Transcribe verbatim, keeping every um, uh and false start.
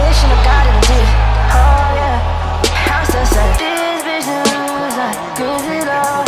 conversation, I got it deep. Oh yeah, I'm so sad. These visions, like, means it all.